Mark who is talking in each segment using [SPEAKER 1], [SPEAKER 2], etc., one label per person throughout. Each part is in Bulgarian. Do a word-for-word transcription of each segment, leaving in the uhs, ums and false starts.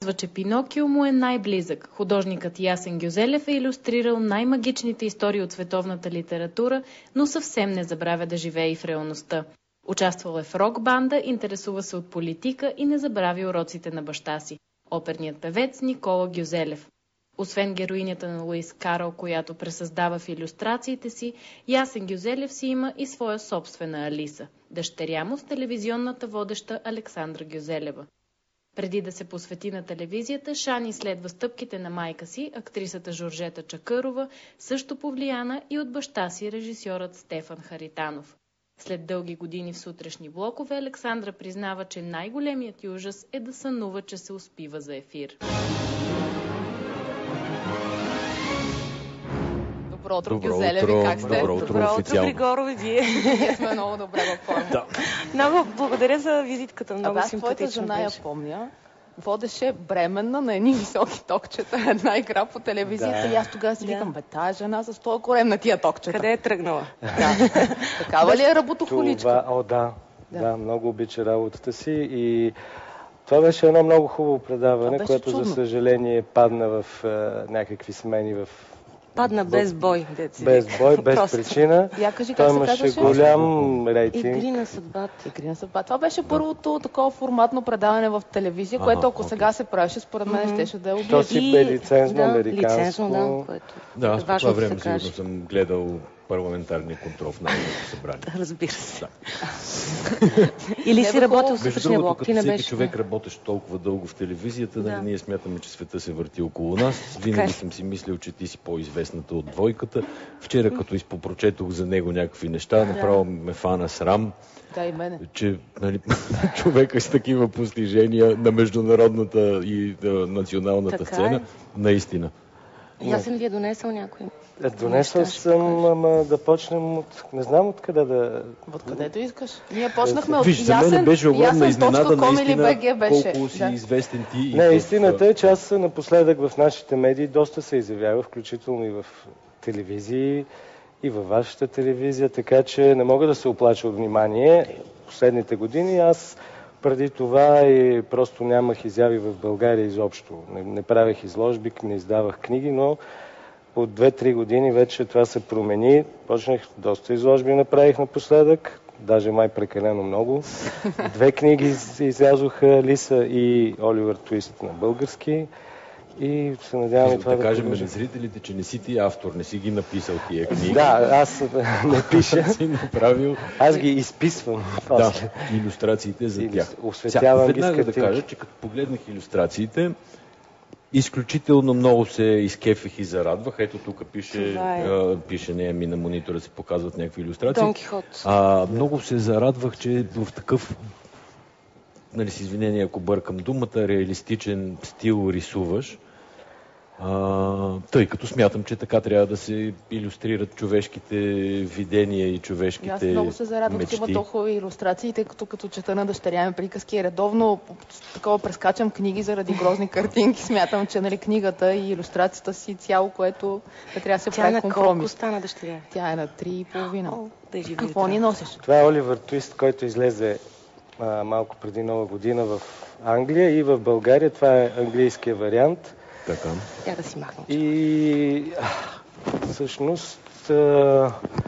[SPEAKER 1] казва, че Пинокио му е най-близък. Художникът Ясен Гюзелев е илюстрирал най-магичните истории от световната литература, но съвсем не забравя да живее и в реалността. Участвал е в рок-банда, интересува се от политика и не забрави уроците на баща си, оперният певец Никола Гюзелев. Освен героинята на Луис Карл, която пресъздава в илюстрациите си, Ясен Гюзелев си има и своя собствена Алиса, дъщеря му с телевизионната водеща Александра Гюзелева. Преди да се посвети на телевизията, Шани следва стъпките на майка си, актрисата Жоржета Чакърова, също повлияна и от баща си, режисьорът Стефан Хаританов. След дълги години в сутрешни блокове, Александра признава, че най-големият й ужас е да сънува, че се успива за ефир.
[SPEAKER 2] Добро утро, Гюзелеви, как сте?
[SPEAKER 3] Добро утро,
[SPEAKER 4] Добро утро, Григорови, вие.
[SPEAKER 2] Ние сме много добре във форма.
[SPEAKER 3] Да.
[SPEAKER 4] Много благодаря за визитката, много
[SPEAKER 2] Абе,
[SPEAKER 4] симпатично
[SPEAKER 2] аз твоята жена
[SPEAKER 4] беше.
[SPEAKER 2] я помня. Водеше бременна на едни високи токчета, една игра по телевизията.
[SPEAKER 3] Да.
[SPEAKER 2] И аз тогава си
[SPEAKER 4] Да.
[SPEAKER 2] викам, бе, тая жена с този корем на тия токчета.
[SPEAKER 4] Къде е тръгнала?
[SPEAKER 2] Да. Такава ли е работохоличка?
[SPEAKER 3] Това, о, да,
[SPEAKER 2] Да.
[SPEAKER 3] да, много обича работата си и това беше едно много хубаво предаване,
[SPEAKER 2] беше
[SPEAKER 3] което
[SPEAKER 2] чудно.
[SPEAKER 3] за съжаление падна в е, някакви смени в
[SPEAKER 4] Падна без бой, деца.
[SPEAKER 3] без бой, без
[SPEAKER 4] Просто.
[SPEAKER 3] причина.
[SPEAKER 2] Я кажи
[SPEAKER 3] Той
[SPEAKER 2] как се
[SPEAKER 3] имаше
[SPEAKER 2] казваше?
[SPEAKER 3] голям рейтинг.
[SPEAKER 4] Игри на съдбата.
[SPEAKER 2] Игри на съдба. Това беше първото такова форматно предаване в телевизия,
[SPEAKER 3] Ага,
[SPEAKER 2] което ако
[SPEAKER 3] окей.
[SPEAKER 2] сега се правеше, според мен
[SPEAKER 4] Мгм.
[SPEAKER 2] щеше да е
[SPEAKER 3] То
[SPEAKER 2] убие.
[SPEAKER 3] си бе лицензно,
[SPEAKER 4] да,
[SPEAKER 3] американско.
[SPEAKER 4] лицензно, да, което
[SPEAKER 5] Да, аз
[SPEAKER 4] е
[SPEAKER 5] по
[SPEAKER 4] важно
[SPEAKER 5] това
[SPEAKER 4] да
[SPEAKER 5] време
[SPEAKER 4] се каже.
[SPEAKER 5] сигурно съм гледал парламентарния контрол в Народното събрание.
[SPEAKER 4] Разбира се.
[SPEAKER 5] Да.
[SPEAKER 4] Или
[SPEAKER 2] Не
[SPEAKER 4] си
[SPEAKER 2] бе,
[SPEAKER 4] работил в
[SPEAKER 2] хубаво.
[SPEAKER 5] Между
[SPEAKER 4] сутрешния
[SPEAKER 5] другото,
[SPEAKER 4] блок,
[SPEAKER 5] като
[SPEAKER 4] ти не
[SPEAKER 5] всеки
[SPEAKER 4] беше.
[SPEAKER 5] човек работещ толкова дълго в телевизията,
[SPEAKER 4] Да.
[SPEAKER 5] да. ние смятаме, че света се върти около нас. Винаги
[SPEAKER 4] е.
[SPEAKER 5] съм си мислил, че ти си по-известната от двойката. Вчера, като изпопрочетох за него някакви неща, направо ме фана срам,
[SPEAKER 2] Да, и мене.
[SPEAKER 5] че нали, човека с такива постижения на международната и а, националната
[SPEAKER 4] Така
[SPEAKER 5] сцена,
[SPEAKER 4] е.
[SPEAKER 5] наистина.
[SPEAKER 4] Ясен ви е донесъл някой.
[SPEAKER 3] Е, донесъл
[SPEAKER 4] Неща ще
[SPEAKER 3] съм,
[SPEAKER 4] покажа.
[SPEAKER 3] ама да почнем от... Не знам откъде да...
[SPEAKER 2] Откъдето искаш. Ние почнахме от
[SPEAKER 5] Виж, за мен
[SPEAKER 2] ясен,
[SPEAKER 5] беше огромна
[SPEAKER 2] ясен
[SPEAKER 5] изненада
[SPEAKER 2] точка ком или
[SPEAKER 5] наистина
[SPEAKER 2] БГ беше.
[SPEAKER 5] колко си
[SPEAKER 2] Да.
[SPEAKER 5] известен ти. и
[SPEAKER 3] Не,
[SPEAKER 5] в-
[SPEAKER 3] истината е, че аз напоследък в нашите медии доста се изявява, включително и в телевизии, и във вашата телевизия, така че не мога да се оплача от внимание. Последните години аз преди това и просто нямах изяви в България изобщо. Не, не правех изложби, не издавах книги, но от две-три години вече това се промени. Почнах доста изложби, направих напоследък, даже май прекалено много. Две книги из- излязоха, Лиса и Оливър Твист на български. И се надявам и това
[SPEAKER 5] да
[SPEAKER 3] да
[SPEAKER 5] кажем
[SPEAKER 3] продължи.
[SPEAKER 5] на зрителите, че не си ти автор, не си ги написал тия книги.
[SPEAKER 3] Да, аз не пиша,
[SPEAKER 5] си направил
[SPEAKER 3] аз ги изписвам.
[SPEAKER 5] да,
[SPEAKER 3] после.
[SPEAKER 5] илюстрациите за
[SPEAKER 3] Или
[SPEAKER 5] тях.
[SPEAKER 3] осветявам ги с
[SPEAKER 5] веднага да
[SPEAKER 3] картинки.
[SPEAKER 5] кажа, че като погледнах илюстрациите, изключително много се изкефих и зарадвах. Ето тук пише,
[SPEAKER 4] Това е.
[SPEAKER 5] а, пише не ми на монитора се показват някакви илюстрации.
[SPEAKER 4] Дон Кихот.
[SPEAKER 5] А, много се зарадвах, че в такъв, нали с извинение ако бъркам думата, реалистичен стил рисуваш. А, тъй като смятам, че така трябва да се илюстрират човешките видения и човешките
[SPEAKER 2] И аз много се зарадвах, че
[SPEAKER 5] мечти.
[SPEAKER 2] има толкова илюстрации, тъй като като чета на дъщеря ми приказки, редовно такова прескачам книги заради грозни картинки. Смятам, че нали, книгата и илюстрацията си цяло, което да трябва да се
[SPEAKER 4] Тя
[SPEAKER 2] прави
[SPEAKER 4] на колко
[SPEAKER 2] компромис.
[SPEAKER 4] стана дъщеря?
[SPEAKER 2] Тя е на три и половина.
[SPEAKER 4] О, да живи
[SPEAKER 2] Какво ни носиш?
[SPEAKER 3] Това е Оливър Твист, който излезе а, малко преди Нова година в Англия и в България. Това е английския вариант.
[SPEAKER 5] Така.
[SPEAKER 4] Тя да си махна.
[SPEAKER 3] И а, всъщност а,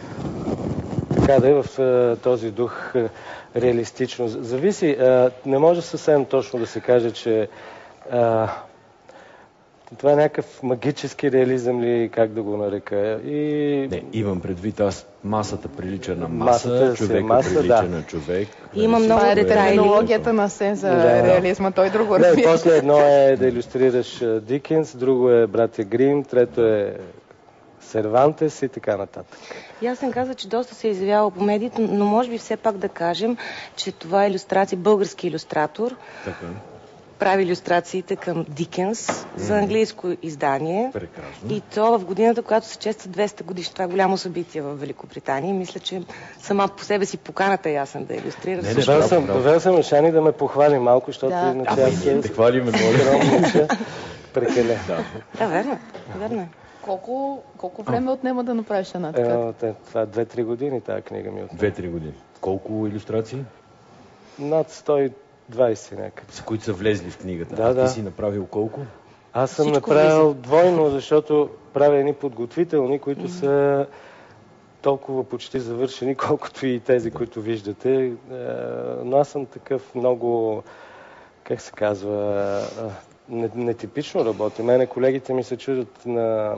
[SPEAKER 3] така да е в а, този дух а, реалистично. Зависи, а, не може съвсем точно да се каже, че а, това е някакъв магически реализъм ли, как да го нарека. И
[SPEAKER 5] Не, имам предвид, аз масата прилича на
[SPEAKER 3] Масата
[SPEAKER 5] маса,
[SPEAKER 3] си е
[SPEAKER 5] човека
[SPEAKER 3] маса,
[SPEAKER 5] прилича
[SPEAKER 3] да.
[SPEAKER 5] на човек.
[SPEAKER 4] Има
[SPEAKER 5] Нали,
[SPEAKER 4] много
[SPEAKER 2] Това е
[SPEAKER 5] всичко
[SPEAKER 4] детайли.
[SPEAKER 2] терминологията на Сен за
[SPEAKER 3] Да.
[SPEAKER 2] реализма. Той друго
[SPEAKER 3] Не,
[SPEAKER 2] разбира.
[SPEAKER 3] после едно е да илюстрираш а, Дикенс, друго е братя Грим, трето е Сервантес и така нататък.
[SPEAKER 4] Ясен каза, че доста се е изявявал по медиите, но може би все пак да кажем, че това е илюстрация, български илюстратор,
[SPEAKER 5] Така.
[SPEAKER 4] прави илюстрациите към Дикенс за английско издание.
[SPEAKER 5] Прекрасно.
[SPEAKER 4] И то в годината, когато се чества двеста годишно. Това е голямо събитие в Великобритания. И мисля, че сама по себе си поканата е Ясен да илюстрира.
[SPEAKER 5] Не, не,
[SPEAKER 4] също.
[SPEAKER 3] Довел
[SPEAKER 5] браво,
[SPEAKER 3] съм,
[SPEAKER 5] браво.
[SPEAKER 3] довел съм Шани да ме похвали малко, защото
[SPEAKER 2] Да.
[SPEAKER 3] иначе
[SPEAKER 5] Ами,
[SPEAKER 3] аз
[SPEAKER 5] ние те хвалиме, моля.
[SPEAKER 3] скромнича, прекаля.
[SPEAKER 5] Да.
[SPEAKER 4] Да, верно. е, Верно. е.
[SPEAKER 2] Колко, колко време отнема да направиш една
[SPEAKER 3] Е,
[SPEAKER 2] така?
[SPEAKER 3] те- това е две-три години тази книга ми е от.
[SPEAKER 5] Две-три години. Колко илюстрации?
[SPEAKER 3] Над сто и двайсет някъде.
[SPEAKER 5] С които са влезли в книгата.
[SPEAKER 3] Да,
[SPEAKER 5] а
[SPEAKER 3] да.
[SPEAKER 5] ти си направил колко?
[SPEAKER 3] Аз съм
[SPEAKER 4] Всичко
[SPEAKER 3] направил
[SPEAKER 4] влиза.
[SPEAKER 3] двойно, защото правя едни подготвителни, които mm-hmm. са толкова почти завършени, колкото и тези, които виждате. Но аз съм такъв много, как се казва, нетипично работя. Мене колегите ми се чудят на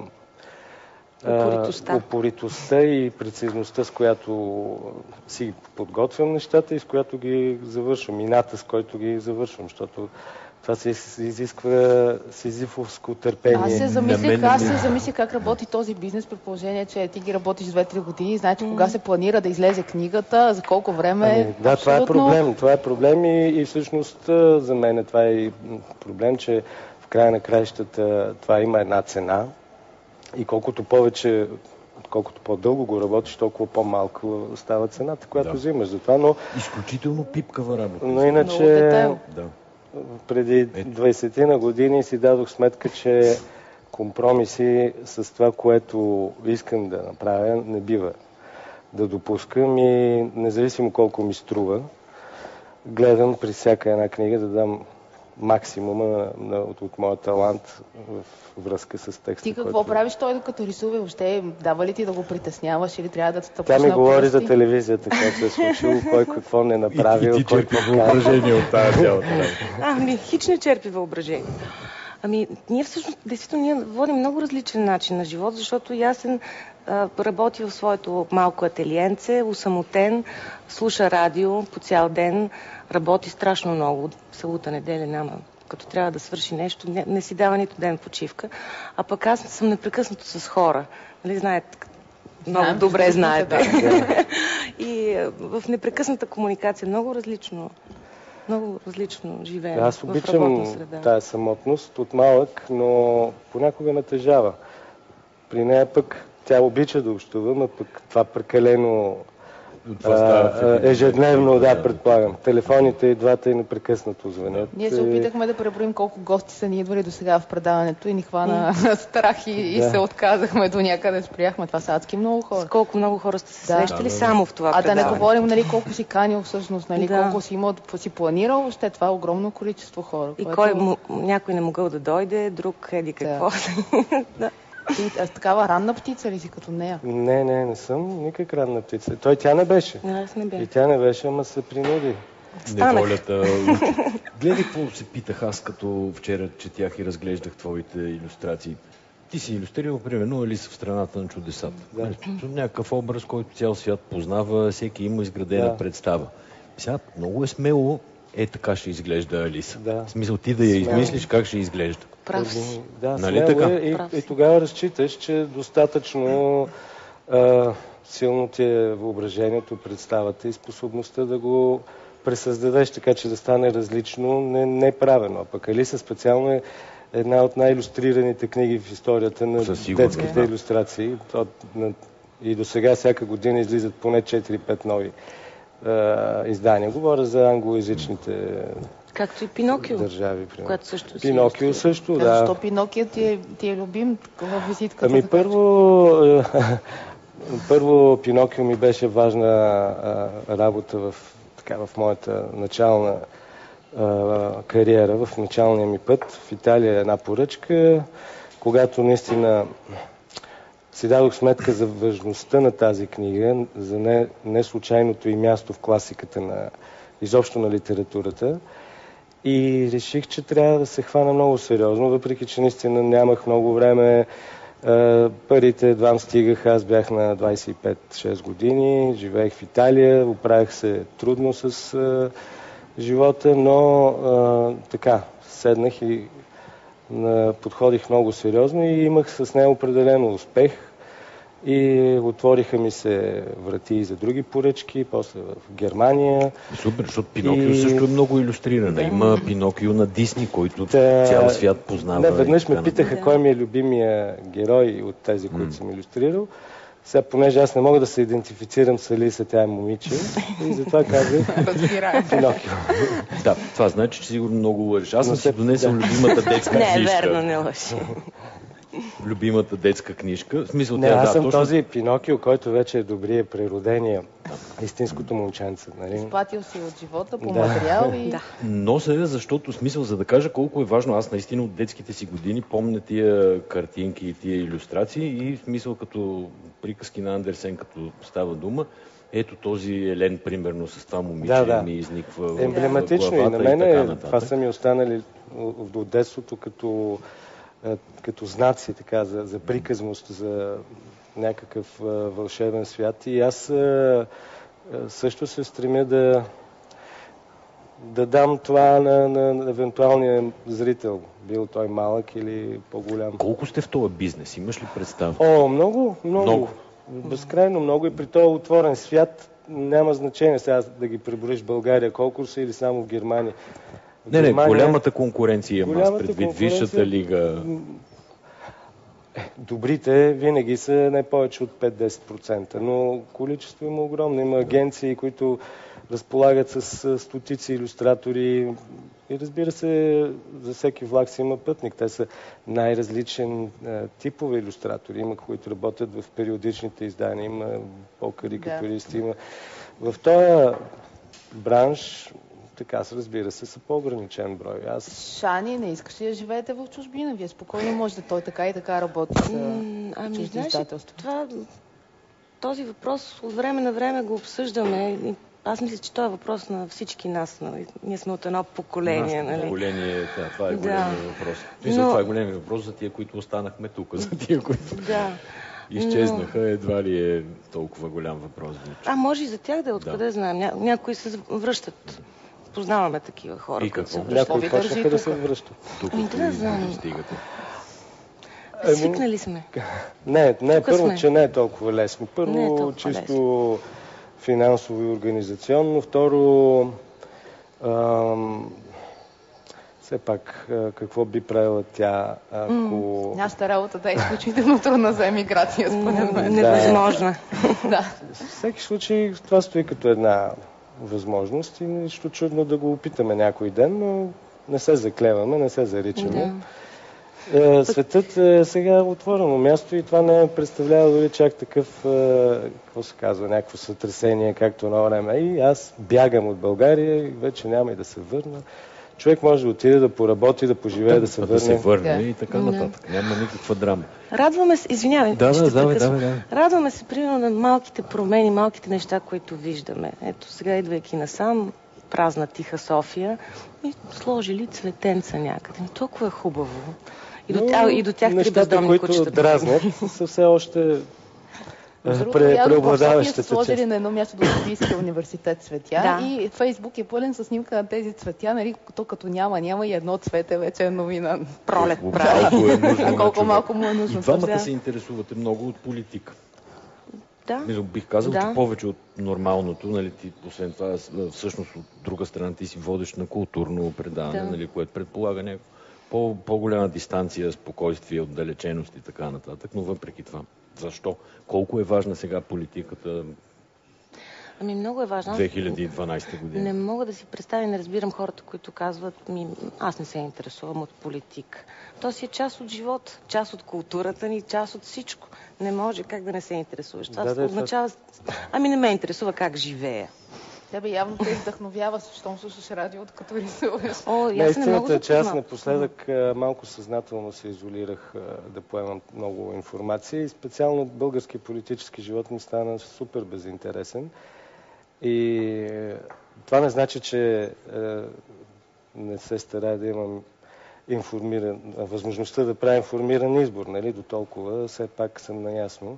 [SPEAKER 4] упоритостта.
[SPEAKER 3] упоритостта и прецизността, с която си подготвям нещата и с която ги завършвам. Мината, с който ги завършвам, защото това се изисква сизифовско търпение.
[SPEAKER 2] Аз се
[SPEAKER 5] На
[SPEAKER 2] замислих,
[SPEAKER 5] мен
[SPEAKER 2] аз
[SPEAKER 5] ми-
[SPEAKER 2] се замислих как работи този бизнес, при положение, че ти ги работиш две-три години, знаете кога се планира да излезе книгата, за колко време.
[SPEAKER 3] Ами, да, това е
[SPEAKER 2] Абсолютно.
[SPEAKER 3] проблем. Това е проблем и, и всъщност а, за мен това е и проблем, че в края на краищата това има една цена и колкото повече, колкото по-дълго го работиш, толкова по-малко става цената, която
[SPEAKER 5] Да.
[SPEAKER 3] взимаш за това, но,
[SPEAKER 5] Изключително пипкава работа.
[SPEAKER 3] но
[SPEAKER 2] Много
[SPEAKER 3] иначе
[SPEAKER 2] детайл.
[SPEAKER 5] Да.
[SPEAKER 3] преди
[SPEAKER 5] Ето.
[SPEAKER 3] двайсет на години си дадох сметка, че компромиси с това, което искам да направя, не бива да допускам и независимо колко ми струва, гледам при всяка една книга да дам максимума на, на, от, от моя талант в връзка с текста.
[SPEAKER 2] Ти какво
[SPEAKER 3] който...
[SPEAKER 2] правиш той докато рисува и въобще дава ли ти да го притесняваш или трябва да те тъпаш
[SPEAKER 3] Тя ми
[SPEAKER 2] на
[SPEAKER 3] говори
[SPEAKER 2] пръсти?
[SPEAKER 3] за телевизията, какво се е случило, кой какво не е направил,
[SPEAKER 5] И, и ти
[SPEAKER 3] кой
[SPEAKER 5] черпи
[SPEAKER 3] какво казва.
[SPEAKER 5] въображение от тази цялата работа.
[SPEAKER 4] Ами, хич не черпи въображение. Ами, ние всъщност, действително, ние водим много различен начин на живот, защото Ясен а, работи в своето малко ателиенце, усамотен, слуша радио по цял ден, работи страшно много. Събота, неделя няма. Като трябва да свърши нещо, не, не си дава нито ден почивка. А пък аз съм непрекъснато с хора. Нали, знаете, много
[SPEAKER 2] Знаем,
[SPEAKER 4] добре
[SPEAKER 2] че
[SPEAKER 4] знаете.
[SPEAKER 2] да.
[SPEAKER 4] И а, в непрекъсната комуникация много различно. Много различно живеем
[SPEAKER 3] Аз
[SPEAKER 4] в работна
[SPEAKER 3] обичам
[SPEAKER 4] среда.
[SPEAKER 3] тая самотност от малък, но понякога натежава. При нея пък тя обича да общува, но пък това прекалено
[SPEAKER 5] Това става в
[SPEAKER 3] а,
[SPEAKER 5] един
[SPEAKER 3] ежедневно,
[SPEAKER 5] вид,
[SPEAKER 3] да, предполагам. Телефоните и двата и непрекъснато звънят.
[SPEAKER 2] Ние се
[SPEAKER 3] И-
[SPEAKER 2] опитахме да преброим колко гости са ни идвали до сега в предаването и ни хвана страх и, и
[SPEAKER 3] Да.
[SPEAKER 2] се отказахме до някъде, спряхме. Това са адски много
[SPEAKER 4] С
[SPEAKER 2] хора.
[SPEAKER 4] колко много хора сте се
[SPEAKER 2] Да.
[SPEAKER 4] срещали
[SPEAKER 5] Да, да, да.
[SPEAKER 4] само в това
[SPEAKER 2] А да не
[SPEAKER 4] предаване.
[SPEAKER 2] говорим, нали, колко си канил всъщност, нали,
[SPEAKER 4] Да.
[SPEAKER 2] колко си имал, си планирал, въобще това е огромно количество хора.
[SPEAKER 4] И
[SPEAKER 2] което-
[SPEAKER 4] кой му, някой не могъл да дойде, друг еди какво. Да.
[SPEAKER 2] Ти, а, такава ранна птица ли си като нея?
[SPEAKER 3] Не, не, не съм никак ранна птица. Той тя не беше.
[SPEAKER 4] Не, аз не бях.
[SPEAKER 3] И тя не беше, ама се принуди.
[SPEAKER 4] Станах.
[SPEAKER 5] Неволята. Гледай какво се питах аз, като вчера четях и разглеждах твоите илюстрации. Ти си илюстрирал, примерно, Алиса в страната на чудесата.
[SPEAKER 3] Да.
[SPEAKER 5] Нали, някакъв образ, който цял свят познава, всеки има изградена
[SPEAKER 3] Да.
[SPEAKER 5] представа. Сега много е смело, е така ще изглежда Алиса.
[SPEAKER 3] Да.
[SPEAKER 5] В смисъл ти да я
[SPEAKER 3] Смело.
[SPEAKER 5] измислиш как ще изглежда.
[SPEAKER 4] Прав си.
[SPEAKER 3] Да,
[SPEAKER 5] Нали
[SPEAKER 3] смело
[SPEAKER 5] така?
[SPEAKER 3] е. И,
[SPEAKER 4] Прав
[SPEAKER 3] и
[SPEAKER 4] си.
[SPEAKER 3] тогава разчиташ, че достатъчно а, силно ти е въображението, представата и способността да го пресъздадеш, така че да стане различно, не, не правено. А пък Алиса специално е една от най-илюстрираните книги в историята на
[SPEAKER 5] Със сигурност,
[SPEAKER 3] детските
[SPEAKER 5] да.
[SPEAKER 3] илюстрации. То, на, и до сега всяка година излизат поне четири-пет нови а, издания. Говоря за англоязичните
[SPEAKER 4] Както и Пинокио,
[SPEAKER 3] държави. примерно.
[SPEAKER 4] което също си
[SPEAKER 3] Пинокио
[SPEAKER 4] илюстрира.
[SPEAKER 3] също,
[SPEAKER 2] Да.
[SPEAKER 3] да.
[SPEAKER 2] Защо Пинокия ти е, ти е любим в визитката?
[SPEAKER 3] Ами
[SPEAKER 2] така
[SPEAKER 3] първо, е, първо Пинокио ми беше важна а, работа в, така, в моята начална а, кариера, в началния ми път. В Италия е една поръчка, когато наистина си дадох сметка за важността на тази книга, за не, не случайното и място в класиката на изобщо на литературата. И реших, че трябва да се хвана много сериозно, въпреки че наистина нямах много време. Е, Парите едва стигаха, аз бях на двайсет и пет-шест години, живеех в Италия, оправях се трудно с е, живота, но е, така, седнах и е, подходих много сериозно и имах с нея определено успех. И отвориха ми се врати и за други поръчки, после в Германия.
[SPEAKER 5] Супер, защото Пинокио
[SPEAKER 3] И-
[SPEAKER 5] също е много илюстрирана.
[SPEAKER 3] Да.
[SPEAKER 5] Има Пинокио на Дисни, който
[SPEAKER 3] Та,
[SPEAKER 5] цял свят познава.
[SPEAKER 3] Не, веднъж
[SPEAKER 5] и
[SPEAKER 3] ме
[SPEAKER 5] така
[SPEAKER 3] питаха
[SPEAKER 4] Да.
[SPEAKER 3] кой ми е любимия герой от тези, които
[SPEAKER 5] М.
[SPEAKER 3] съм илюстрирал. Сега, понеже аз не мога да се идентифицирам с Алиса, тя е момиче, и затова казах
[SPEAKER 2] Разбираем.
[SPEAKER 3] Пинокио.
[SPEAKER 5] Да, това значи, че сигурно много лъжиш. Аз
[SPEAKER 3] Но
[SPEAKER 5] съм си
[SPEAKER 3] се-
[SPEAKER 5] донесъл
[SPEAKER 3] да.
[SPEAKER 5] любимата детска
[SPEAKER 4] Не е
[SPEAKER 5] книжка.
[SPEAKER 4] верно, не лъжи.
[SPEAKER 5] любимата детска книжка. В смисъл,
[SPEAKER 3] Не,
[SPEAKER 5] тя,
[SPEAKER 3] аз
[SPEAKER 5] да,
[SPEAKER 3] съм
[SPEAKER 5] точно...
[SPEAKER 3] този Пинокио, който вече е добрия, природения, истинското момченце. Нали?
[SPEAKER 2] Изплатил си от живота по
[SPEAKER 3] Да.
[SPEAKER 2] материал и...
[SPEAKER 4] Да.
[SPEAKER 5] Нося, защото смисъл, за да кажа колко е важно, аз наистина от детските си години помня тия картинки и тия илюстрации и в смисъл като приказки на Андерсен, като става дума, ето този Елен, примерно, с това момиче
[SPEAKER 3] Да, да.
[SPEAKER 5] ми изниква
[SPEAKER 3] Емблематично
[SPEAKER 5] в
[SPEAKER 3] и на
[SPEAKER 5] главата
[SPEAKER 3] мен
[SPEAKER 5] и така
[SPEAKER 3] е,
[SPEAKER 5] нататък.
[SPEAKER 3] това са ми останали от от детството като, е, като знаци така, за, за приказност, за някакъв е, вълшебен свят. И аз е, е, също се стремя да, да дам това на, на, на евентуалния зрител, бил той малък или по-голям.
[SPEAKER 5] Колко сте в този бизнес? Имаш ли представа?
[SPEAKER 3] О, много, много.
[SPEAKER 5] Много.
[SPEAKER 3] Безкрайно много и при този отворен свят няма значение сега да ги преброиш в България колко са или само в Германия. В
[SPEAKER 5] Не, не,
[SPEAKER 3] Германия-
[SPEAKER 5] голямата конкуренция има, аз
[SPEAKER 3] Голямата
[SPEAKER 5] предвид
[SPEAKER 3] конкуренция-
[SPEAKER 5] Висшата лига.
[SPEAKER 3] Е, добрите винаги са не повече от пет до десет процента, но количество има огромно. Има агенции, които разполагат с а, стотици илюстратори и разбира се, за всеки влак си има пътник. Те са най-различен а, типове илюстратори. Има, които работят в периодичните издания, има по-карикатуристи, има. В този бранш, така се разбира се, са по-ограничен брой. Аз
[SPEAKER 2] Шани, не искаш ли да живеете в чужбина? Вие спокойно можете, той така и така работи за
[SPEAKER 4] М, Ами,
[SPEAKER 2] чужди
[SPEAKER 4] знаеш, ли,
[SPEAKER 2] издателства.
[SPEAKER 4] това, този въпрос от време на време го обсъждаме. И аз мисля, че това е въпрос на всички нас. Нали? Ние сме от едно поколение.
[SPEAKER 5] Нашето
[SPEAKER 4] Нали?
[SPEAKER 5] поколение, да, това е
[SPEAKER 4] Да.
[SPEAKER 5] големия въпрос. Мисля,
[SPEAKER 4] Но-
[SPEAKER 5] това е големия въпрос за тия, които останахме тук, за тия, които
[SPEAKER 4] Да.
[SPEAKER 5] изчезнаха, едва ли е толкова голям въпрос.
[SPEAKER 4] А може и за тях да е, откъде
[SPEAKER 5] Да.
[SPEAKER 4] знаем. Ня... Някои се връщат. Познаваме такива хора.
[SPEAKER 5] И
[SPEAKER 4] които
[SPEAKER 5] какво?
[SPEAKER 4] се връщат.
[SPEAKER 3] някои
[SPEAKER 2] ви държи
[SPEAKER 3] почнаха да
[SPEAKER 2] тук?
[SPEAKER 3] се връщат.
[SPEAKER 5] Тук
[SPEAKER 4] Ами, да,
[SPEAKER 5] и-
[SPEAKER 4] знам.
[SPEAKER 5] и стигате.
[SPEAKER 3] Ами,
[SPEAKER 4] Свикнали сме.
[SPEAKER 3] Не, не,
[SPEAKER 4] Тук
[SPEAKER 3] първо,
[SPEAKER 4] сме.
[SPEAKER 3] че не е толкова лесно. Първо,
[SPEAKER 4] Не е толкова
[SPEAKER 3] чисто финансово и организационно. Второ, ам, все пак, а, какво би правила тя, ако...
[SPEAKER 2] Нашата работа да е изключително трудна за емиграция, според мен.
[SPEAKER 4] Невъзможно.
[SPEAKER 2] Да.
[SPEAKER 3] В всеки случай, това стои като една възможност и нищо чудно да го опитаме някой ден, но не се заклеваме, не се заричаме.
[SPEAKER 4] Да.
[SPEAKER 3] Е, Светът е сега отворено място и това не представлява дори чак такъв, е, какво се казва, някакво сътресение, както на време. И аз бягам от България и вече няма и да се върна. Човек може да отиде да поработи, да поживее, да се
[SPEAKER 5] Да
[SPEAKER 3] върне.
[SPEAKER 5] се върне
[SPEAKER 2] Да.
[SPEAKER 5] и така
[SPEAKER 4] Да.
[SPEAKER 5] нататък. Няма никаква драма.
[SPEAKER 4] Радваме се, извинявай,
[SPEAKER 5] Да,
[SPEAKER 4] ще
[SPEAKER 5] да,
[SPEAKER 4] те
[SPEAKER 5] давай,
[SPEAKER 4] прекъсвам.
[SPEAKER 5] давай, давай.
[SPEAKER 4] Радваме се, примерно, на малките промени, малките неща, които виждаме. Ето, сега идвайки насам, празна тиха София, и сложили цветенца някъде. Толкова е хубаво. И до,
[SPEAKER 3] Но
[SPEAKER 4] а, и до тях три
[SPEAKER 3] нещата,
[SPEAKER 4] бездомни
[SPEAKER 3] които
[SPEAKER 4] кучета.
[SPEAKER 3] дразнят, са все още
[SPEAKER 2] Между другото,
[SPEAKER 3] пре,
[SPEAKER 2] явно в София са
[SPEAKER 3] преобладаващата
[SPEAKER 2] сложили
[SPEAKER 3] част.
[SPEAKER 2] на едно място до Софийския университет цветя
[SPEAKER 4] Да.
[SPEAKER 2] и Фейсбук е пълен с снимка на тези цветя, нали, то като няма, няма и едно цвете вече е новина.
[SPEAKER 4] Пролет
[SPEAKER 5] Колко
[SPEAKER 4] прави.
[SPEAKER 5] малко е нужно
[SPEAKER 2] А
[SPEAKER 5] на
[SPEAKER 2] колко
[SPEAKER 5] човек.
[SPEAKER 2] малко му е
[SPEAKER 5] И
[SPEAKER 2] нужно.
[SPEAKER 5] двамата
[SPEAKER 4] да.
[SPEAKER 5] се интересувате много от политика.
[SPEAKER 4] Да.
[SPEAKER 5] Мисля, бих казал,
[SPEAKER 4] Да.
[SPEAKER 5] че повече от нормалното, нали, ти, освен това, с- всъщност от друга страна ти си водещ на културно предаване,
[SPEAKER 4] Да.
[SPEAKER 5] нали, което предполага някакво по, по-голяма дистанция, спокойствие, отдалеченост и така нататък, но въпреки това. Защо? Колко е важна сега политиката
[SPEAKER 4] Ами много е важно. Аз
[SPEAKER 5] две хиляди и дванадесета година?
[SPEAKER 4] Не мога да си представя, не разбирам хората, които казват, ми, аз не се интересувам от политика. То си е част от живота, част от културата ни, част от всичко. Не може как да не се интересуваш. Това
[SPEAKER 3] Да, да,
[SPEAKER 4] означава... Ами не ме интересува как живея.
[SPEAKER 2] Тебе явно те вдъхновява, щом слушаш радиото, като рисуваш.
[SPEAKER 4] О, и аз не мога
[SPEAKER 3] Наистината
[SPEAKER 4] да
[SPEAKER 3] е, че аз
[SPEAKER 4] познавам.
[SPEAKER 3] напоследък а, малко съзнателно се изолирах а, да поемам много информация и специално български политически живот ми стана супер безинтересен. И е, това не значи, че е, не се старая да имам информиран, възможността да правя информиран избор, нали, до толкова, все пак съм наясно.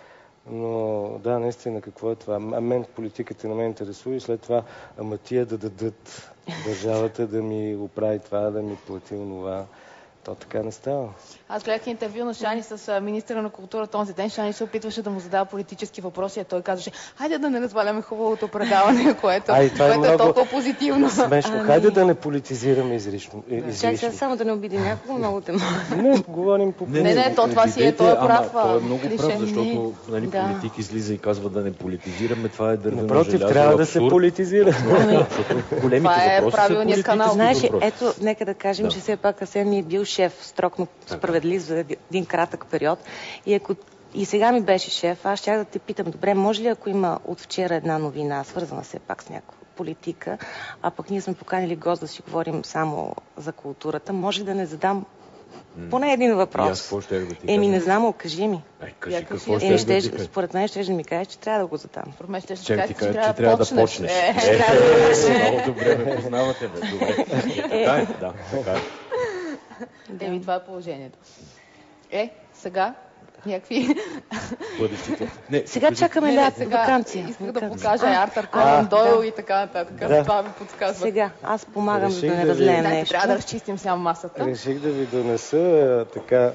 [SPEAKER 3] Но да, наистина, какво е това? А мен политиката не ме интересува и след това, ама тия да дадат държавата да ми оправи това, да ми плати онова. То така не става.
[SPEAKER 2] Аз гледах интервю на Шани с а, министъра на културата този ден. Шани се опитваше да му задава политически въпроси, а той казваше, хайде да не разваляме хубавото предаване, което,
[SPEAKER 3] Ай, това е
[SPEAKER 2] което е
[SPEAKER 3] много
[SPEAKER 2] толкова позитивно.
[SPEAKER 3] Смешно.
[SPEAKER 4] Ами-
[SPEAKER 3] Хайде да не политизираме излишно. и-
[SPEAKER 4] Чакай
[SPEAKER 3] излишно.
[SPEAKER 4] сега само да не обиди някого, много те моля.
[SPEAKER 3] Не, говорим по
[SPEAKER 2] Не, не, то това си е,
[SPEAKER 5] обидете,
[SPEAKER 2] той е прав,
[SPEAKER 5] ама той е много
[SPEAKER 2] клише.
[SPEAKER 5] прав, защото нали,
[SPEAKER 4] Да.
[SPEAKER 5] политик излиза и казва да не политизираме, това е дървено
[SPEAKER 3] Напротив,
[SPEAKER 5] желязо,
[SPEAKER 3] трябва да се
[SPEAKER 5] абсурд.
[SPEAKER 3] политизира.
[SPEAKER 5] Защото големите
[SPEAKER 2] Това е
[SPEAKER 5] въпроси са
[SPEAKER 2] правилният
[SPEAKER 5] политически
[SPEAKER 2] канал.
[SPEAKER 4] Знаеш,
[SPEAKER 5] въпроси.
[SPEAKER 4] ето, нека да кажем,
[SPEAKER 5] Да.
[SPEAKER 4] че все пак Асен ми е бил шеф, строг, но справедлив за един кратък период. И ако и сега ми беше шеф, аз щях да те питам, добре, може ли ако има от вчера една новина, свързана все пак с някаква политика, а пък ние сме поканили гост да си говорим само за културата, може ли да не задам поне един въпрос?
[SPEAKER 5] И аз какво щях да ти
[SPEAKER 4] Еми,
[SPEAKER 5] кажа?
[SPEAKER 4] не знам, кажи ми.
[SPEAKER 5] Ай, кажи
[SPEAKER 2] Я
[SPEAKER 5] какво
[SPEAKER 2] кажи.
[SPEAKER 4] Еми,
[SPEAKER 5] щях да
[SPEAKER 4] ще,
[SPEAKER 5] ти кажа.
[SPEAKER 4] според мен ще да ми кажеш, че трябва да го задам.
[SPEAKER 2] Според мен ще
[SPEAKER 5] Ще ти
[SPEAKER 2] кажа,
[SPEAKER 5] кажа, че трябва да почнеш.
[SPEAKER 2] Е,
[SPEAKER 5] Е,
[SPEAKER 2] трябва да
[SPEAKER 5] е,
[SPEAKER 2] почнеш.
[SPEAKER 5] много добре ме познавате, бе. Добре. Така е, да, така е.
[SPEAKER 2] Еми, това е положението. Е, сега някакви...
[SPEAKER 5] Бъдещите. Не,
[SPEAKER 4] Сега
[SPEAKER 5] кажи-
[SPEAKER 4] чакаме
[SPEAKER 2] Не, не,
[SPEAKER 4] лято,
[SPEAKER 2] сега
[SPEAKER 4] вакансия.
[SPEAKER 2] исках да
[SPEAKER 4] Вакансия.
[SPEAKER 2] покажа Артър
[SPEAKER 4] А,
[SPEAKER 2] Конан
[SPEAKER 4] да.
[SPEAKER 2] Дойл и така нататък.
[SPEAKER 3] Да.
[SPEAKER 2] Това ми подсказва.
[SPEAKER 4] Сега, аз помагам
[SPEAKER 3] Реших
[SPEAKER 4] да не
[SPEAKER 3] да ви-
[SPEAKER 4] разлея
[SPEAKER 2] Знаете,
[SPEAKER 4] нещо.
[SPEAKER 2] трябва да разчистим сега масата.
[SPEAKER 3] Реших да ви донеса а, така,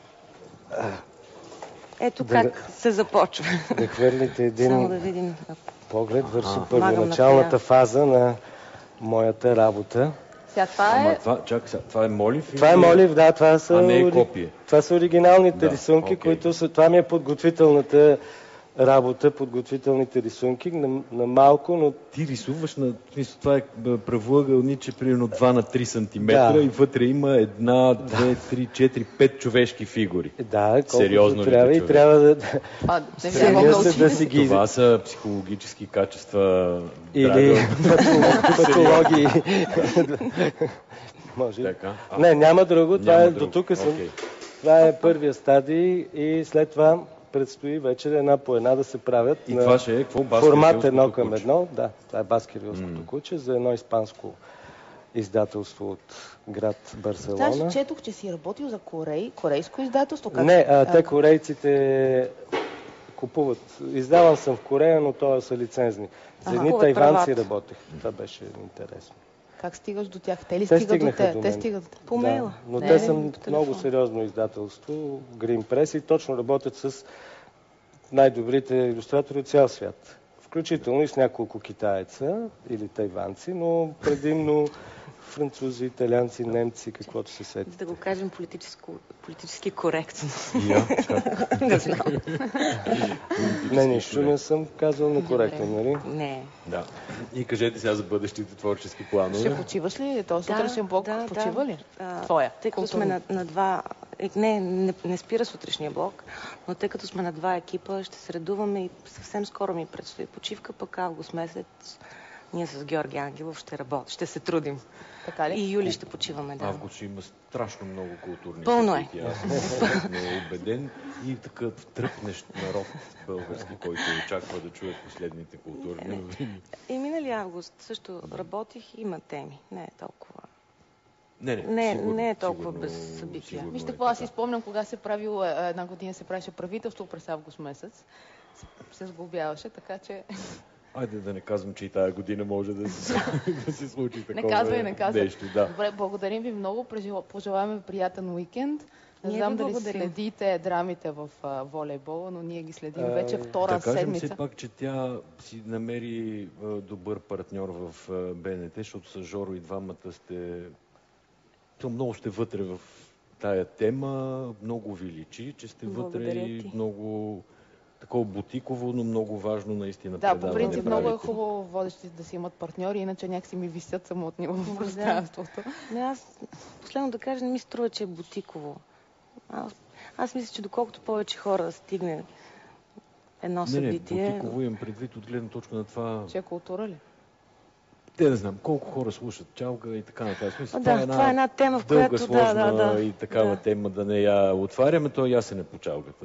[SPEAKER 4] Ето
[SPEAKER 3] Да,
[SPEAKER 4] как се започва.
[SPEAKER 3] да хвърлите
[SPEAKER 4] Само да
[SPEAKER 3] един
[SPEAKER 4] видим.
[SPEAKER 3] поглед върху
[SPEAKER 5] А.
[SPEAKER 3] първоначалната
[SPEAKER 4] Помагам
[SPEAKER 3] фаза на моята работа.
[SPEAKER 2] Сега това
[SPEAKER 5] Ама
[SPEAKER 2] е...
[SPEAKER 5] това, чакай сега, това е молив?
[SPEAKER 3] Това е
[SPEAKER 5] или-
[SPEAKER 3] молив, да, това са,
[SPEAKER 5] А не е
[SPEAKER 3] ори-
[SPEAKER 5] копие.
[SPEAKER 3] това са оригиналните
[SPEAKER 5] Да,
[SPEAKER 3] рисунки,
[SPEAKER 5] окей.
[SPEAKER 3] които са... Това ми е подготвителната работа, подготвителните рисунки на, на малко, но
[SPEAKER 5] Ти рисуваш на... в смисъл, това е б, правоъгълниче, примерно два на три сантиметра
[SPEAKER 3] Да.
[SPEAKER 5] и вътре има една, две, три, четири, пет човешки фигури.
[SPEAKER 3] да, колкото
[SPEAKER 5] Сериозно ли
[SPEAKER 3] трябва
[SPEAKER 5] бе,
[SPEAKER 3] и
[SPEAKER 5] човек?
[SPEAKER 3] трябва да,
[SPEAKER 2] А, не
[SPEAKER 3] Стремя
[SPEAKER 2] бях
[SPEAKER 3] се
[SPEAKER 2] научили.
[SPEAKER 3] да си ги...
[SPEAKER 5] Това са психологически качества.
[SPEAKER 3] Или
[SPEAKER 5] Драга.
[SPEAKER 3] патолог- патологии. Може.
[SPEAKER 5] Така. А,
[SPEAKER 3] Не, няма друго. Това
[SPEAKER 5] няма
[SPEAKER 3] е,
[SPEAKER 5] друго.
[SPEAKER 3] до тук съм.
[SPEAKER 5] Окей.
[SPEAKER 3] Това е първия стадий и след това предстои вече една по една да се правят
[SPEAKER 5] И
[SPEAKER 3] на
[SPEAKER 5] това ще е какво?
[SPEAKER 3] формат
[SPEAKER 5] Баскервилското
[SPEAKER 3] едно към
[SPEAKER 5] куче.
[SPEAKER 3] едно. Да, това е Баскервилското
[SPEAKER 5] М.
[SPEAKER 3] куче за едно испанско издателство от град Барселона.
[SPEAKER 2] Значи, четох, че си работил за Корей, корейско издателство. Как?
[SPEAKER 3] Не, а, те корейците купуват. Издаван съм в Корея, но това са лицензни. За
[SPEAKER 2] Ага.
[SPEAKER 3] едни
[SPEAKER 4] Купуват
[SPEAKER 3] тайванци
[SPEAKER 4] правата.
[SPEAKER 3] работех. Това беше интересно.
[SPEAKER 2] Как стигаш до тях? Те ли
[SPEAKER 3] Те
[SPEAKER 2] стигат до
[SPEAKER 3] стигнаха
[SPEAKER 2] те?
[SPEAKER 3] до
[SPEAKER 2] Те
[SPEAKER 3] мен.
[SPEAKER 2] стигат до те.
[SPEAKER 4] По мейла.
[SPEAKER 3] Да, но
[SPEAKER 2] Не,
[SPEAKER 3] те
[SPEAKER 2] не,
[SPEAKER 3] са
[SPEAKER 2] по
[SPEAKER 3] много
[SPEAKER 2] телефон.
[SPEAKER 3] сериозно издателство, Green Press, и точно работят с най-добрите илюстратори от цял свят. Включително и с няколко китаеца или тайванци, но предимно французи, италианци, немци, каквото се сетите.
[SPEAKER 4] Да го кажем политическо, политически коректно.
[SPEAKER 5] Я, как?
[SPEAKER 4] Не знам.
[SPEAKER 3] Не, нищо не съм казал некоректно, нали?
[SPEAKER 4] Не.
[SPEAKER 5] Да. И кажете сега за бъдещите творчески планове.
[SPEAKER 2] Ще почиваш ли? То сутрешен блок
[SPEAKER 4] да,
[SPEAKER 2] почива ли?
[SPEAKER 4] А,
[SPEAKER 2] Твоя.
[SPEAKER 4] Тъй като сме на, на два... е, Не, не, не спира сутрешния блок, но тъй като сме на два екипа, ще се редуваме и съвсем скоро ми предстои почивка, пък август месец ние с Георги Ангелов ще работим, ще се трудим.
[SPEAKER 2] Така ли?
[SPEAKER 4] И юли ще почиваме, да.
[SPEAKER 5] Август ще има страшно много културни
[SPEAKER 4] Пълно е.
[SPEAKER 5] събития. Аз съм абсолютно убеден и такъв тръпнещ народ български, който очаква да чуе последните културни новини.
[SPEAKER 4] И минали август също работих, има теми. Не е толкова.
[SPEAKER 5] Не, не,
[SPEAKER 4] Не,
[SPEAKER 5] сигурно,
[SPEAKER 4] не е толкова
[SPEAKER 5] сигурно,
[SPEAKER 4] без събития.
[SPEAKER 5] сигурно
[SPEAKER 2] Вижте
[SPEAKER 5] е
[SPEAKER 2] какво, аз си
[SPEAKER 5] така.
[SPEAKER 2] спомням, кога се правил, е, една година се правеше правителство през август месец. Се сглобяваше, така че...
[SPEAKER 5] Айде да не казвам, че и тая година може да се, да се случи такова
[SPEAKER 2] Не казвай, не казвай.
[SPEAKER 5] нещо. Да.
[SPEAKER 2] Добре, благодарим ви много. Прежела- Пожелаваме ви приятен уикенд. Не
[SPEAKER 4] Ние
[SPEAKER 2] знам
[SPEAKER 4] ви
[SPEAKER 2] дали
[SPEAKER 4] благодарим.
[SPEAKER 2] следите драмите в а, волейбола, но ние ги следим вече
[SPEAKER 3] А,
[SPEAKER 2] втора
[SPEAKER 5] Да кажем
[SPEAKER 2] седмица.
[SPEAKER 5] все пак, че тя си намери а, добър партньор в а, БНТ, защото с Жоро и двамата сте... То много сте вътре в тая тема, много ви личи, че сте вътре
[SPEAKER 4] Благодаря
[SPEAKER 5] и
[SPEAKER 4] ти.
[SPEAKER 5] много такова бутиково, но много важно наистина
[SPEAKER 2] Да, по
[SPEAKER 5] предаване
[SPEAKER 2] принцип много е
[SPEAKER 5] правите.
[SPEAKER 2] хубаво водещите да си имат партньори, иначе някакси ми висят самотни в
[SPEAKER 4] Да.
[SPEAKER 2] пространството.
[SPEAKER 4] Не, аз последно да кажа, не ми се струва, че е бутиково. Аз, аз мисля, че доколкото повече хора стигне едно
[SPEAKER 5] Не, не,
[SPEAKER 4] събитие...
[SPEAKER 5] бутиково имам предвид от гледна точка на това...
[SPEAKER 2] Че е култура ли?
[SPEAKER 5] Те не знам, колко хора слушат чалга и така нататък. Смисъл,
[SPEAKER 4] Да, това е една тема, в
[SPEAKER 5] дълга,
[SPEAKER 4] която...
[SPEAKER 5] сложна
[SPEAKER 4] Да, да, да.
[SPEAKER 5] и такава
[SPEAKER 4] Да.
[SPEAKER 5] тема да не я отваряме, то ясен е по чалгата.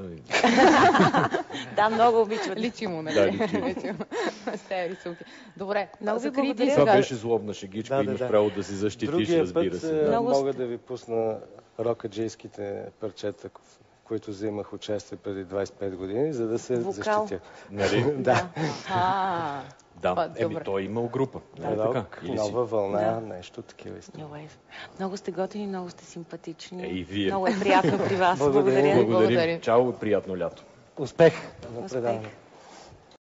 [SPEAKER 4] Да, много обичам.
[SPEAKER 2] Личи му, нали?
[SPEAKER 5] Да, личи му.
[SPEAKER 2] Личи му. С тези рисунки. Добре,
[SPEAKER 4] Много ви
[SPEAKER 2] закрийте и
[SPEAKER 4] благодаря.
[SPEAKER 5] Това
[SPEAKER 2] сега.
[SPEAKER 5] беше злобна шегичка,
[SPEAKER 3] Да, да,
[SPEAKER 5] имаш
[SPEAKER 3] да.
[SPEAKER 5] право да си защитиш,
[SPEAKER 3] Другия
[SPEAKER 5] разбира
[SPEAKER 3] път
[SPEAKER 5] се.
[SPEAKER 3] е,
[SPEAKER 5] Да.
[SPEAKER 4] Много
[SPEAKER 3] мога
[SPEAKER 4] сте.
[SPEAKER 3] да ви пусна рокаджийските парчета, в които взимах участие преди двадесет и пет години, за да се
[SPEAKER 4] Вокал.
[SPEAKER 3] защитя.
[SPEAKER 5] Нали?
[SPEAKER 3] Да.
[SPEAKER 2] А,
[SPEAKER 5] Да,
[SPEAKER 2] Това,
[SPEAKER 5] еми
[SPEAKER 2] добре.
[SPEAKER 5] той е имал група. Нали
[SPEAKER 3] Рок,
[SPEAKER 5] така? Или си?
[SPEAKER 3] нова вълна,
[SPEAKER 4] Да.
[SPEAKER 3] нещо такива истории.
[SPEAKER 4] New Wave. Много сте готини, много сте симпатични.
[SPEAKER 5] Е, и вие.
[SPEAKER 4] Много е приятно при вас.
[SPEAKER 3] Благодаря.
[SPEAKER 4] Благодаря.
[SPEAKER 5] Благодарим.
[SPEAKER 2] Благодарим.
[SPEAKER 5] Чао и приятно лято.
[SPEAKER 3] Успех на
[SPEAKER 4] Успех.
[SPEAKER 3] предаването.